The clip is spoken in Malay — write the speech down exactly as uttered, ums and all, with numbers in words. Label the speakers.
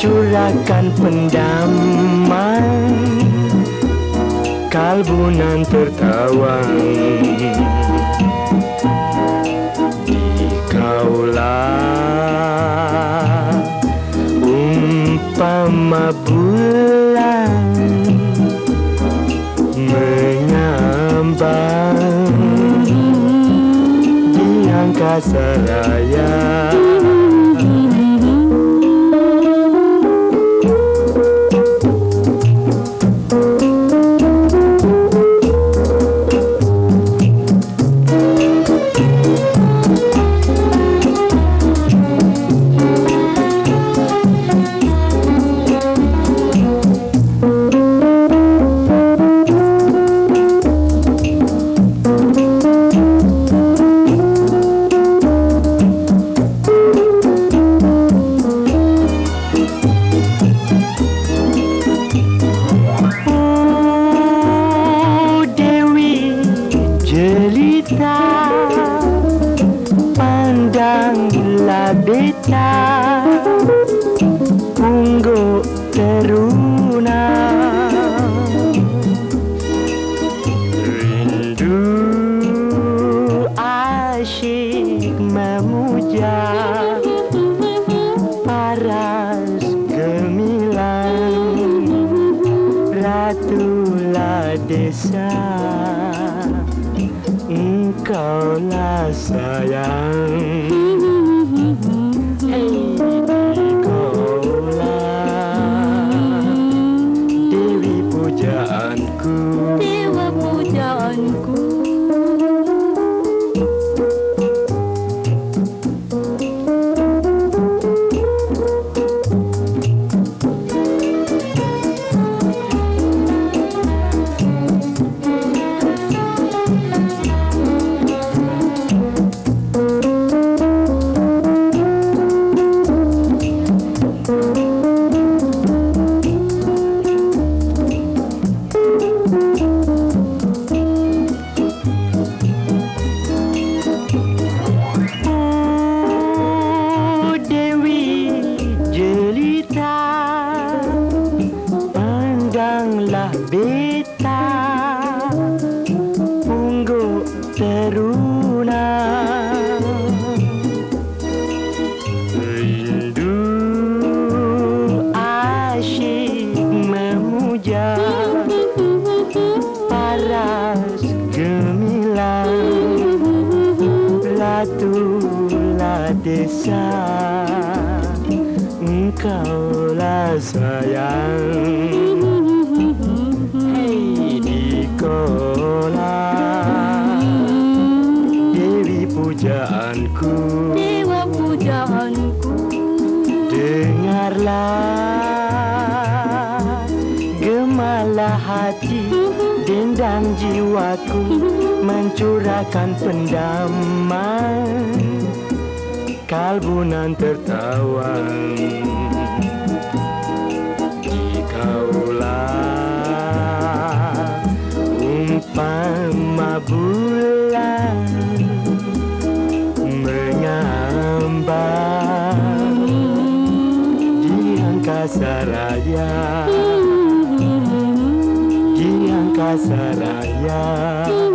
Speaker 1: mencurahkan pendamai, kalbu nan tertawa. Dikaulah umpama bulan mengambang di angkasa raya. Pandanglah beta pungguk teruna, rindu asyik memuja paras gemilang ratulah desa. Engkaulah sayang, hey, engkaulah Dewi pujaanku,
Speaker 2: Dewa pujaanku.
Speaker 1: Pandanglah beta pungguk teruna, rindu asyik memuja paras gemilang ratulah desa. Engkaulah sayang, hey, dikaulah Dewi pujaanku,
Speaker 2: Dewa pujaanku.
Speaker 1: Dengarlah gemalah hati, dendang jiwaku mencurahkan pendamai, kalbu nan tertawa. Dikaulah umpama bulan mengambang di angkasa raya, di angkasa raya.